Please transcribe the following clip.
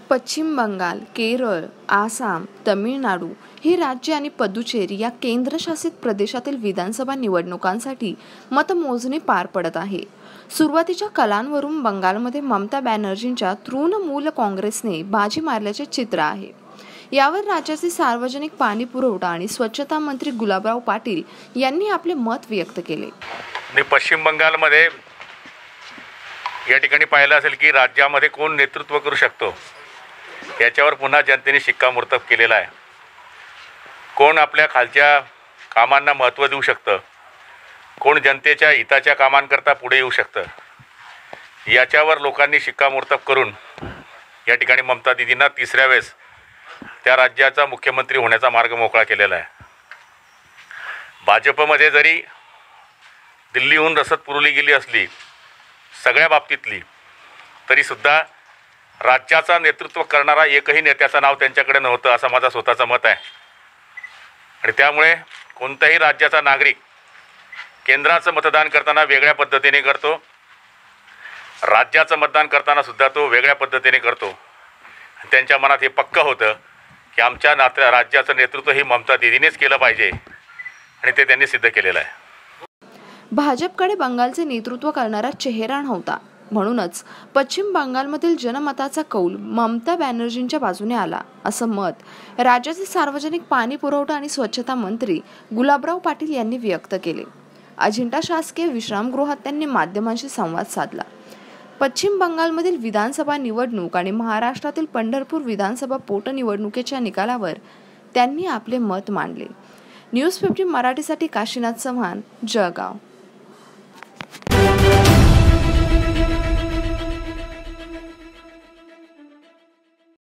पश्चिम बंगाल, केरळ, आसाम, तमिळनाडू ही राज्ये आणि पुदुचेरी या केंद्रशासित प्रदेशातील विधानसभा निवडणुकांसाठी मतमोजणी पार पडत आहे. सुरुवातीच्या कलांवरून बंगालमध्ये ममता बॅनर्जींच्या तृणमूल काँग्रेसने बाजी मारल्याचे चित्र आहे. यावर राज्याचे सार्वजनिक पाणी पुरवठा आणि स्वच्छता मंत्री गुलाबराव पाटील यांनी आपले मत व्यक्त केले. पश्चिम बंगालमध्ये या ठिकाणी पाहिलं असेल की राज्यामध्ये कोण नेतृत्व करू शकतो याच्यावर पुन्हा जनतेने शिक्कामोर्तब केलेला आहे. कोण आपल्या खालच्या कामांना महत्त्व देऊ शकतं, कोण जनतेच्या हिताच्या कामांकरता पुढे येऊ शकतं, याच्यावर लोकांनी शिक्कामोर्तब करून या ठिकाणी ममता दिदींना तिसऱ्या वेळेस त्या राज्याचा मुख्यमंत्री होण्याचा मार्ग मोकळा केलेला आहे. भाजपमध्ये जरी दिल्लीहून रसद पुरवली गेली असली सगळ्या बाबतीतली, तरीसुद्धा राज्याचा नेतृत्व करणारा एकही नेत्याचं नाव त्यांच्याकडे नव्हतं असं माझं स्वतःचं मत आहे. आणि त्यामुळे कोणताही राज्याचा नागरिक केंद्राचं मतदान करताना वेगळ्या पद्धतीने करतो, राज्याचं मतदान करताना सुद्धा तो वेगळ्या पद्धतीने करतो. त्यांच्या मनात हे पक्कं होतं की आमच्या राज्याचं नेतृत्व ही ममता दिदीनेच केलं पाहिजे आणि ते त्यांनी सिद्ध केलेलं आहे. भाजपकडे बंगालचे नेतृत्व करणारा चेहरा नव्हता, म्हणूनच पश्चिम बंगालमधील जनमताचा कौल ममता बॅनर्जींच्या बाजूने आला, असं मत राज्याचे सार्वजनिक पाणी पुरवठा आणि स्वच्छता मंत्री गुलाबराव पाटील यांनी व्यक्त केले. अजिंठा शासकीय विश्रामगृहात त्यांनी माध्यमांशी संवाद साधला. पश्चिम बंगालमधील विधानसभा निवडणूक आणि महाराष्ट्रातील पंढरपूर विधानसभा पोटनिवडणुकीच्या निकालावर त्यांनी आपले मत मांडले. न्यूज 15 मराठीसाठी काशीनाथ चव्हाण, जळगाव.